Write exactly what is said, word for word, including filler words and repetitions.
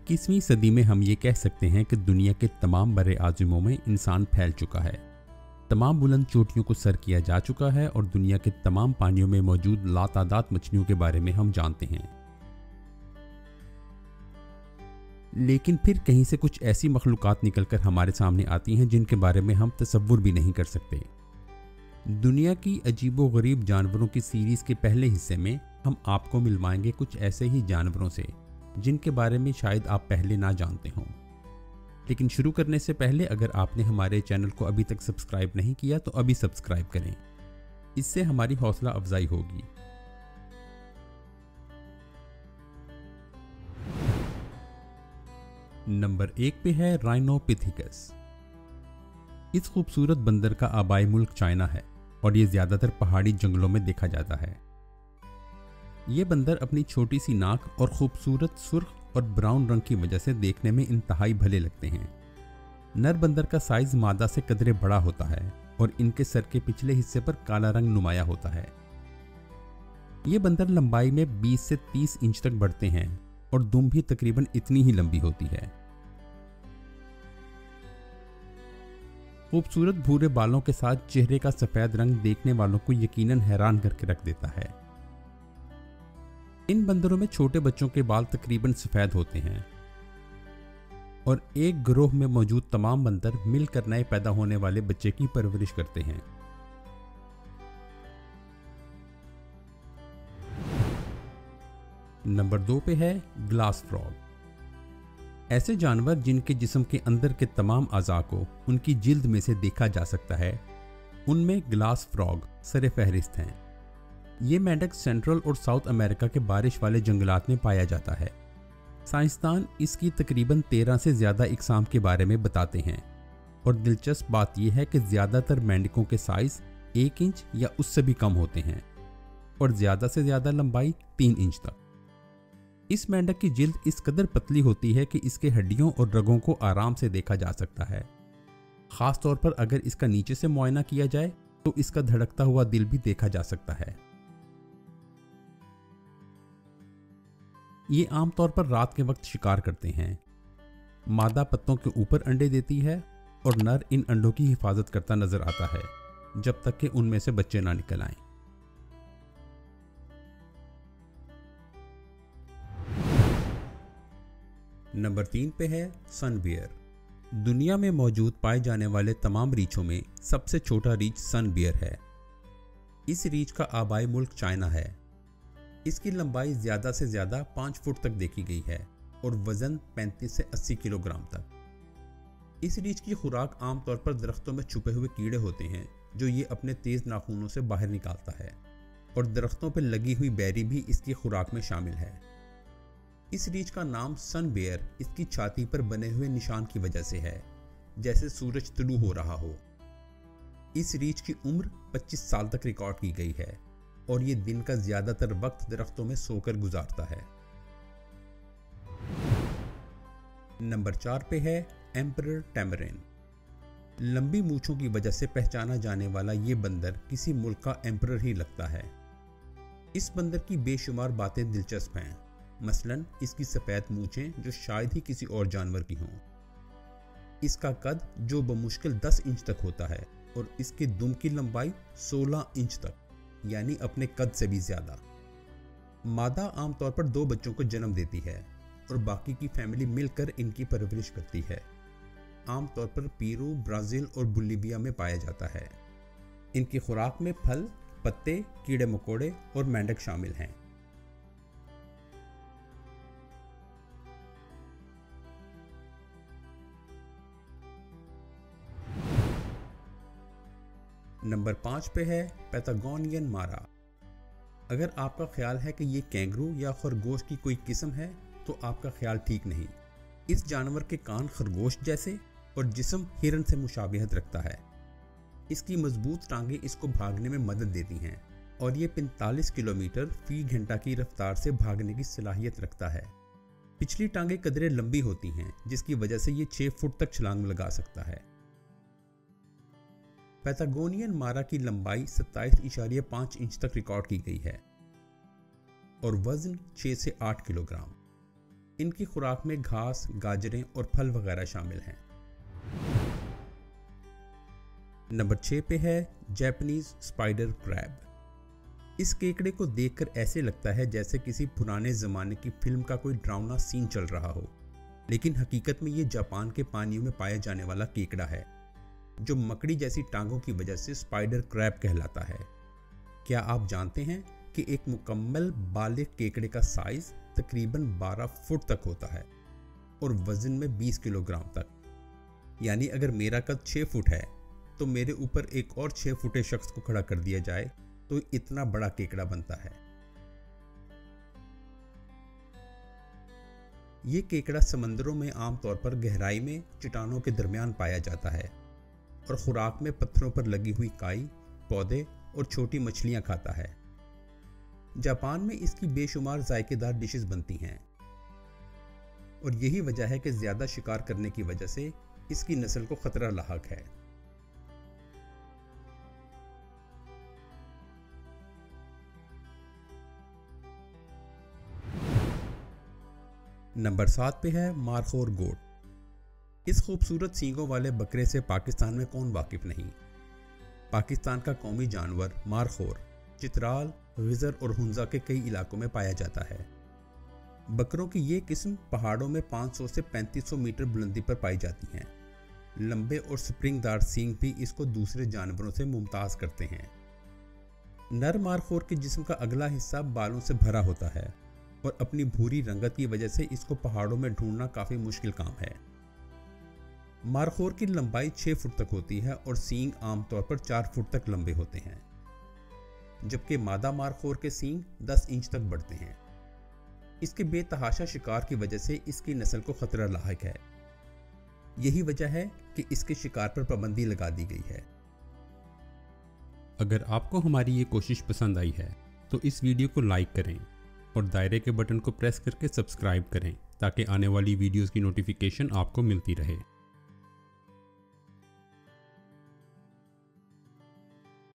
इक्कीसवीं सदी में हम ये कह सकते हैं कि दुनिया के तमाम बड़े आज़मों में इंसान फैल चुका है। तमाम बुलंद चोटियों को सर किया जा चुका है और दुनिया के तमाम पानियों में मौजूद लातादाद मछलियों के बारे में हम जानते हैं। लेकिन फिर कहीं से कुछ ऐसी मखलूक़ात निकलकर हमारे सामने आती हैं जिनके बारे में हम तसव्वुर भी नहीं कर सकते। दुनिया की अजीबो गरीब जानवरों की सीरीज़ के पहले हिस्से में हम आपको मिलवाएंगे कुछ ऐसे ही जानवरों से जिनके बारे में शायद आप पहले ना जानते हों। लेकिन शुरू करने से पहले अगर आपने हमारे चैनल को अभी तक सब्सक्राइब नहीं किया तो अभी सब्सक्राइब करें, इससे हमारी हौसला अफजाई होगी। नंबर एक पे है राइनोपिथेकस। इस खूबसूरत बंदर का आबाई मुल्क चाइना है और ये ज्यादातर पहाड़ी जंगलों में देखा जाता है। ये बंदर अपनी छोटी सी नाक और खूबसूरत सुर्ख और ब्राउन रंग की वजह से देखने में इंतहाई भले लगते हैं। नर बंदर का साइज मादा से कदरे बड़ा होता है और इनके सर के पिछले हिस्से पर काला रंग नुमाया होता है। ये बंदर लंबाई में बीस से तीस इंच तक बढ़ते हैं और दुम भी तकरीबन इतनी ही लंबी होती है। खूबसूरत भूरे बालों के साथ चेहरे का सफेद रंग देखने वालों को यकीनन हैरान करके रख देता है। इन बंदरों में छोटे बच्चों के बाल तकरीबन सफेद होते हैं और एक गिरोह में मौजूद तमाम बंदर मिलकर नए पैदा होने वाले बच्चे की परवरिश करते हैं। नंबर दो पे है ग्लास फ्रॉग। ऐसे जानवर जिनके जिस्म के अंदर के तमाम अज़ा को उनकी जिल्द में से देखा जा सकता है, उनमें ग्लास फ्रॉग सरे फहरिस्त हैं। ये मेंढक सेंट्रल और साउथ अमेरिका के बारिश वाले जंगलात में पाया जाता है। साइंसदान इसकी तकरीबन तेरह से ज़्यादा इकसाम के बारे में बताते हैं और दिलचस्प बात यह है कि ज़्यादातर मेंढकों के साइज़ एक इंच या उससे भी कम होते हैं और ज़्यादा से ज़्यादा लंबाई तीन इंच तक। इस मेंढक की जिल्द इस कदर पतली होती है कि इसके हड्डियों और रगों को आराम से देखा जा सकता है। ख़ास तौर पर अगर इसका नीचे से मुआयना किया जाए तो इसका धड़कता हुआ दिल भी देखा जा सकता है। ये आमतौर पर रात के वक्त शिकार करते हैं। मादा पत्तों के ऊपर अंडे देती है और नर इन अंडों की हिफाजत करता नजर आता है जब तक कि उनमें से बच्चे ना निकल आएं। नंबर तीन पे है सन बियर। दुनिया में मौजूद पाए जाने वाले तमाम रीछों में सबसे छोटा रीछ सन बियर है। इस रीछ का आबाई मुल्क चाइना है। इसकी लंबाई ज्यादा से ज्यादा पाँच फुट तक देखी गई है और वजन पैंतीस से अस्सी किलोग्राम तक। इस रीछ की खुराक आमतौर पर दरख्तों में छुपे हुए कीड़े होते हैं जो ये अपने तेज नाखूनों से बाहर निकालता है और दरख्तों पर लगी हुई बेरी भी इसकी खुराक में शामिल है। इस रीछ का नाम सन बियर इसकी छाती पर बने हुए निशान की वजह से है, जैसे सूरज तुलू हो रहा हो। इस रीछ की उम्र पच्चीस साल तक रिकॉर्ड की गई है और ये दिन का ज्यादातर वक्त दरख्तों में सोकर गुजारता है। नंबर चार पे है एम्परर टैमरिन। लंबी मूंछों की वजह से पहचाना जाने वाला ये बंदर किसी मुल्क का एम्परर ही लगता है। इस बंदर की बेशुमार बातें दिलचस्प हैं, मसलन इसकी सफेद मूंछें जो शायद ही किसी और जानवर की हों। इसका कद जो बमुश्किल दस इंच तक होता है और इसके दुम की लंबाई सोलह इंच तक, यानी अपने कद से भी ज्यादा। मादा आमतौर पर दो बच्चों को जन्म देती है और बाकी की फैमिली मिलकर इनकी परवरिश करती है। आमतौर पर पेरू, ब्राजील और बोलिविया में पाया जाता है। इनकी खुराक में फल, पत्ते, कीड़े मकोड़े और मेंढक शामिल हैं। नंबर पाँच पे है पैटागोनियन मारा। अगर आपका ख्याल है कि ये कैंगरू या खरगोश की कोई किस्म है तो आपका ख्याल ठीक नहीं। इस जानवर के कान खरगोश जैसे और जिस्म हिरन से मुशाबिहत रखता है। इसकी मजबूत टांगें इसको भागने में मदद देती हैं और ये पैंतालीस किलोमीटर फी घंटा की रफ्तार से भागने की सलाहियत रखता है। पिछली टांगें कदरे लंबी होती हैं जिसकी वजह से ये छः फुट तक छलांग लगा सकता है। पैटागोनियन मारा की लंबाई सत्ताईस इशारिया पाँच इंच तक रिकॉर्ड की गई है और वजन छः से आठ किलोग्राम। इनकी खुराक में घास, गाजरें और फल वगैरह शामिल हैं। नंबर छः पे है जापानीज स्पाइडर क्रैब। इस केकड़े को देखकर ऐसे लगता है जैसे किसी पुराने ज़माने की फिल्म का कोई डरावना सीन चल रहा हो, लेकिन हकीकत में ये जापान के पानियों में पाया जाने वाला केकड़ा है जो मकड़ी जैसी टांगों की वजह से स्पाइडर क्रैब कहलाता है। क्या आप जानते हैं कि एक मुकम्मल बालिग केकड़े का साइज तकरीबन बारह फुट तक होता है और वजन में बीस किलोग्राम तक। यानी अगर मेरा कद छः फुट है तो मेरे ऊपर एक और छः फुटे शख्स को खड़ा कर दिया जाए तो इतना बड़ा केकड़ा बनता है। ये केकड़ा समंदरों में आमतौर पर गहराई में चट्टानों के दरमियान पाया जाता है और खुराक में पत्थरों पर लगी हुई काई, पौधे और छोटी मछलियां खाता है। जापान में इसकी बेशुमार जायकेदार डिशेस बनती हैं और यही वजह है कि ज्यादा शिकार करने की वजह से इसकी नस्ल को खतरा लाहक है। नंबर सात पे है मारखोर गोट। इस खूबसूरत सींगों वाले बकरे से पाकिस्तान में कौन वाकिफ नहीं। पाकिस्तान का कौमी जानवर मारखोर चित्राल, गिजर और हुंजा के कई इलाकों में पाया जाता है। बकरों की ये किस्म पहाड़ों में पाँच सौ से पैंतीस सौ मीटर बुलंदी पर पाई जाती हैं। लंबे और स्प्रिंगदार सींग भी इसको दूसरे जानवरों से मुमताज करते हैं। नर मारखोर के जिस्म का अगला हिस्सा बालों से भरा होता है और अपनी भूरी रंगत की वजह से इसको पहाड़ों में ढूंढना काफी मुश्किल काम है। मारखोर की लंबाई छह फुट तक होती है और सींग आमतौर पर चार फुट तक लंबे होते हैं, जबकि मादा मारखोर के सींग दस इंच तक बढ़ते हैं। इसके बेतहाशा शिकार की वजह से इसकी नस्ल को खतरा लायक है। यही वजह है कि इसके शिकार पर पाबंदी लगा दी गई है। अगर आपको हमारी ये कोशिश पसंद आई है तो इस वीडियो को लाइक करें और दायरे के बटन को प्रेस करके सब्सक्राइब करें ताकि आने वाली वीडियोस की नोटिफिकेशन आपको मिलती रहे।